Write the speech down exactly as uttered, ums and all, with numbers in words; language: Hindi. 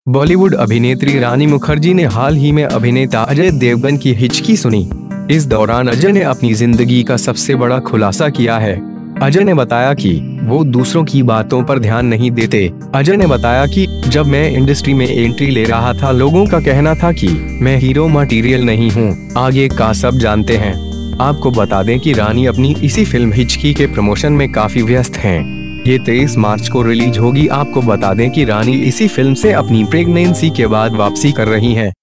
बॉलीवुड अभिनेत्री रानी मुखर्जी ने हाल ही में अभिनेता अजय देवगन की हिचकी सुनी। इस दौरान अजय ने अपनी जिंदगी का सबसे बड़ा खुलासा किया है। अजय ने बताया कि वो दूसरों की बातों पर ध्यान नहीं देते। अजय ने बताया कि जब मैं इंडस्ट्री में एंट्री ले रहा था, लोगों का कहना था कि मैं हीरो मटेरियल नहीं हूँ, आगे का सब जानते हैं। आपको बता दें कि रानी अपनी इसी फिल्म हिचकी के प्रमोशन में काफी व्यस्त हैं। ये तेईस मार्च को रिलीज होगी। आपको बता दें कि रानी इसी फिल्म से अपनी प्रेगनेंसी के बाद वापसी कर रही हैं।